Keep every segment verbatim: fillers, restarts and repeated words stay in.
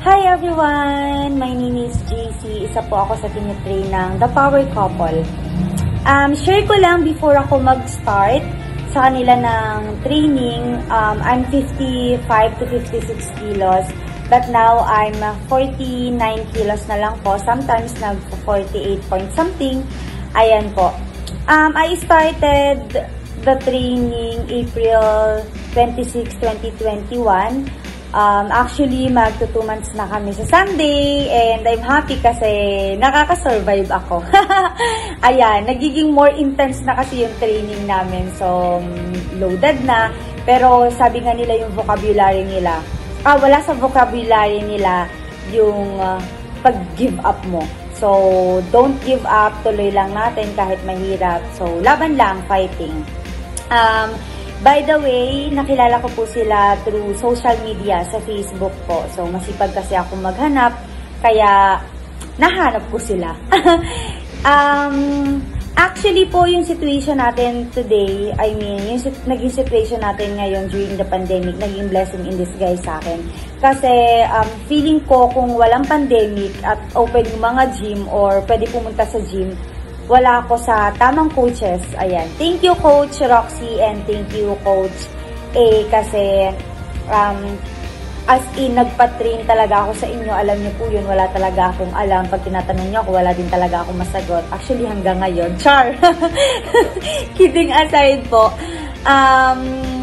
Hi everyone! My name is J C. Isa po ako sa tinitrain ng The Power Couple. Um, share ko lang before ako mag-start sa kanila ng training. Um, I'm fifty-five to fifty-six kilos. But now, I'm forty-nine kilos na lang po. Sometimes nag-forty-eight point something. Ayan po. Um, I started the training April twenty-sixth, twenty twenty-one. Um, actually, magto two months na kami sa Sunday and I'm happy kasi nakaka-survive ako. Ayan, nagiging more intense na kasi yung training namin. So, loaded na. Pero sabi nga nila yung vocabulary nila, ah, wala sa vocabulary nila yung uh, pag-give up mo. So, don't give up. Tuloy lang natin kahit mahirap. So, laban lang, fighting. Um, By the way, nakilala ko po sila through social media sa Facebook po. So, masipag kasi ako maghanap, kaya nahanap ko sila. um, actually po, yung situation natin today, I mean, yung naging situation natin ngayon during the pandemic, naging blessing in disguise sa akin. Kasi um, feeling ko kung walang pandemic at open yung mga gym or pwede pumunta sa gym, wala ako sa tamang coaches. Ayan. Thank you, Coach Roxy, and thank you, Coach A, kasi um, as in, nagpa-train talaga ako sa inyo. Alam niyo po yun, wala talaga akong alam. Pag tinatanong niyo ako, wala din talaga akong masagot. Actually, hanggang ngayon. Char! Kidding aside po. Um,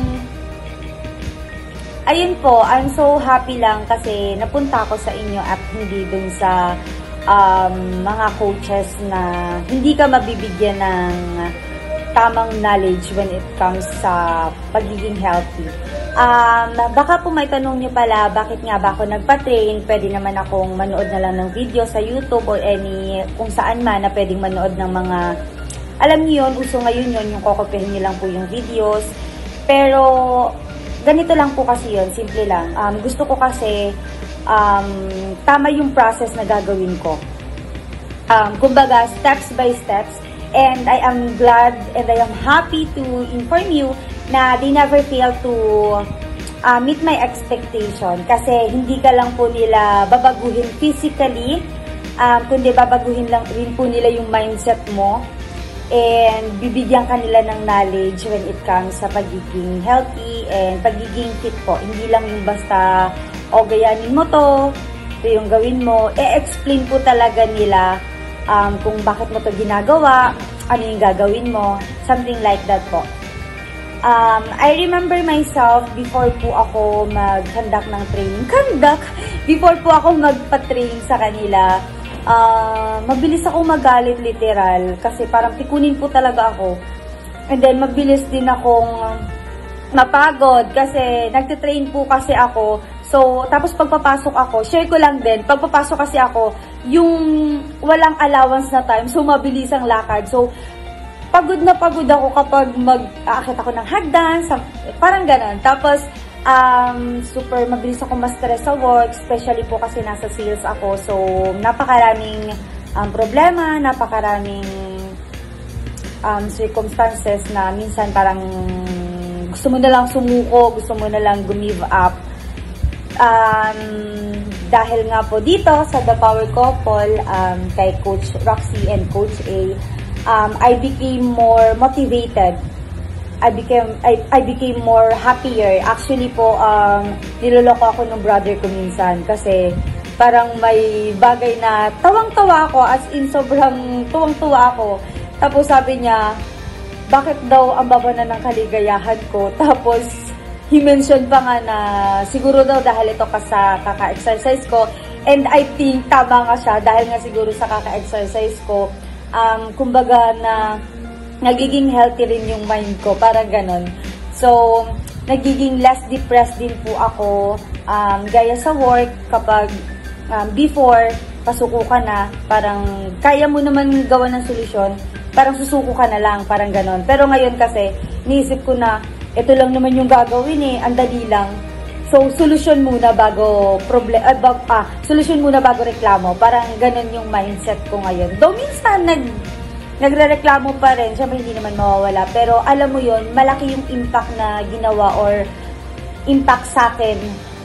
ayun po, I'm so happy lang kasi napunta ako sa inyo at hindi dun sa Um, mga coaches na hindi ka mabibigyan ng tamang knowledge when it comes sa pagiging healthy. Um, baka po may tanong niyo pala, bakit nga ba ako nagpa-train? Pwede naman akong manood na lang ng video sa YouTube or any, kung saan man na pwedeng manood ng mga, alam niyo yun, uso ngayon yun, yung kokopihin niyo lang po yung videos. Pero, ganito lang po kasi yun, simple lang. Um, gusto ko kasi, Um, tama yung process na gagawin ko. Um, kumbaga, steps by steps. And I am glad and I am happy to inform you na they never fail to uh, meet my expectation. Kasi hindi ka lang po nila babaguhin physically, um, kundi babaguhin lang rin po nila yung mindset mo. And bibigyan ka nila ng knowledge when it comes sa pagiging healthy and pagiging fit po. Hindi lang yung basta o gayanin mo to, ito yung gawin mo, e-explain po talaga nila um, kung bakit mo to ginagawa, ano yung gagawin mo, something like that po. Um, I remember myself before po ako mag-conduct ng training, conduct, before po ako magpa-train sa kanila, uh, mabilis ako magalit literal, kasi parang pikunin po talaga ako. And then, mabilis din akong napagod, kasi nagtitrain po kasi ako. So, tapos pagpapasok ako, share ko lang din, pagpapasok kasi ako, yung walang allowance na time, so mabilis ang lakad. So, pagod na pagod ako kapag mag-aakit ako ng hagdan, parang ganon. Tapos, um, super mabilis ako ma-stress sa work, especially po kasi nasa sales ako. So, napakaraming um, problema, napakaraming um, circumstances na minsan parang gusto mo na lang sumuko, gusto mo na lang gumive up. Um, dahil nga po dito sa The Power Couple, um, kay Coach Roxy and Coach A, um, I became more motivated. I became I, I became more happier. Actually po, um, niloloko ako ng brother ko minsan kasi parang may bagay na tawang-tawa ako, as in sobrang tuwang-tuwa ako. Tapos sabi niya, bakit daw ang baba na ng kaligayahan ko? Tapos he mentioned pa nga na siguro daw dahil ito ka sa kaka-exercise ko. And I think tama nga siya dahil nga siguro sa kaka-exercise ko. Um, kumbaga na nagiging healthy rin yung mind ko. Parang ganon. So, nagiging less depressed din po ako. Um, gaya sa work kapag um, before, pasuko ka na. Parang kaya mo naman gawa ng solusyon. Parang susuko ka na lang. Parang ganon. Pero ngayon kasi, niisip ko na ito lang naman yung gagawin eh, ang dali lang. So, solusyon muna bago problem, ah, bag, ah, solusyon muna bago reklamo. Parang ganun yung mindset ko ngayon. Though minsan nag, nagre-reklamo pa rin, syempre hindi naman mawawala. Pero alam mo yon, malaki yung impact na ginawa or impact sa akin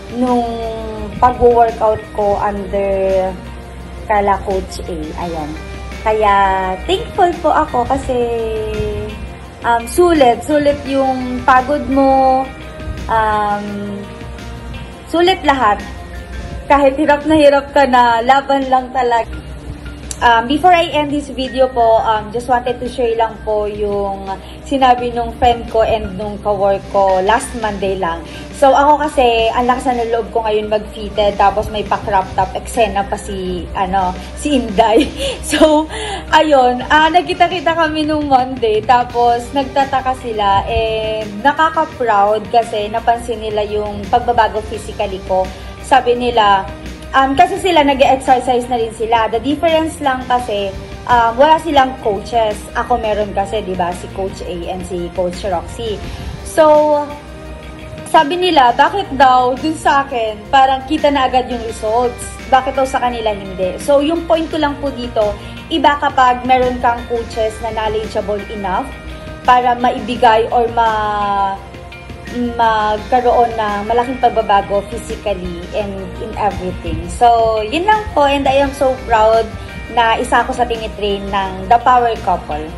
nung pag-workout ko under Carla Coach A. Ayan. Kaya, thankful po ako kasi um, sulit. Sulit yung pagod mo. Um, sulit lahat. Kahit hirap na hirap ka na, laban lang talaga. Um, before I end this video po, um, just wanted to share lang po yung sinabi nung friend ko and nung kawork ko last Monday lang. So, ako kasi, ang lakas na loob ko ngayon mag-fitted, tapos may pa-crop top, eksena pa si, ano, si Inday. So, ayun, uh, nagkita-kita kami nung Monday, tapos nagtataka sila, and nakaka-proud kasi napansin nila yung pagbabago physically ko. Sabi nila, Um, kasi sila nag-exercise na rin sila. The difference lang kasi, um, wala silang coaches. Ako meron kasi, di ba, si Coach A and si Coach Roxy. So, sabi nila, bakit daw dun sa akin, parang kita na agad yung results. Bakit daw sa kanila hindi? So, yung point ko lang po dito, iba kapag meron kang coaches na knowledgeable enough para maibigay or ma... magkaroon ng malaking pagbabago physically and in everything. So, yun lang po, and I am so proud na isa ako sa tinitrain ng The Power Couple.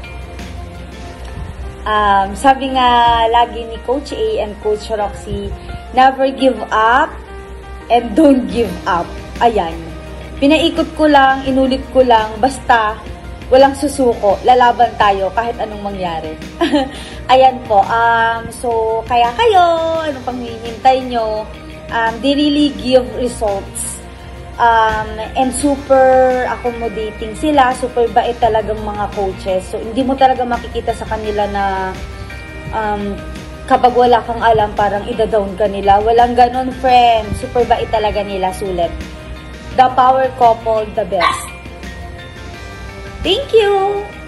Um, sabi nga lagi ni Coach A and Coach Roxy, never give up and don't give up. Ayan. Pinaikot ko lang, inulit ko lang, basta walang susuko, lalaban tayo kahit anong mangyari. Ayan po. Um, so, kaya kayo, anong pang hinihintay nyo, um, they really give results. Um, and super accommodating sila, super bait talagang mga coaches. So, hindi mo talaga makikita sa kanila na um, kapag wala kang alam, parang ida-down ka nila. Walang ganon, friend. Super bait talaga nila, sulit. The Power Couple, the best. Thank you!